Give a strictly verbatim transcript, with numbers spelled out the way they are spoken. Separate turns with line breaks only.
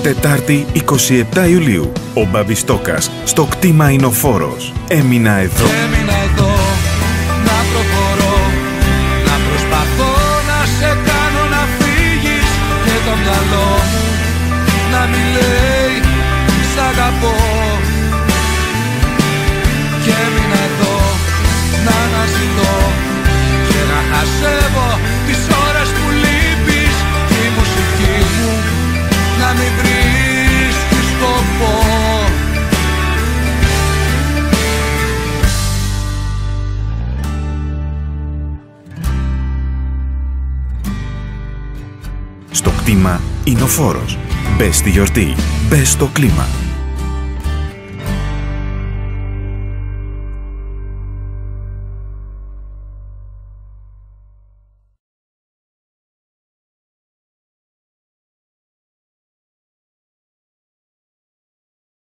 Τετάρτη εικοστή εβδόμη Ιουλίου. Ο Μπαμπιστόκας στο κτήμα είναι ο Φόρος. Έμεινα εδώ.
Έμεινα εδώ να προχωρώ, να προσπαθώ να σε κάνω να φύγεις και το μυαλό μου να μην λέει σ' αγαπώ. Και έμεινα εδώ να αναζητώ και να χασεύω τις ώρες που λείπεις και η μουσική μου να μην βρίσκει σκοπό.
Στο κτήμα είναι ο Φόρος. Μπες στη γιορτή. Μπες στο κλίμα.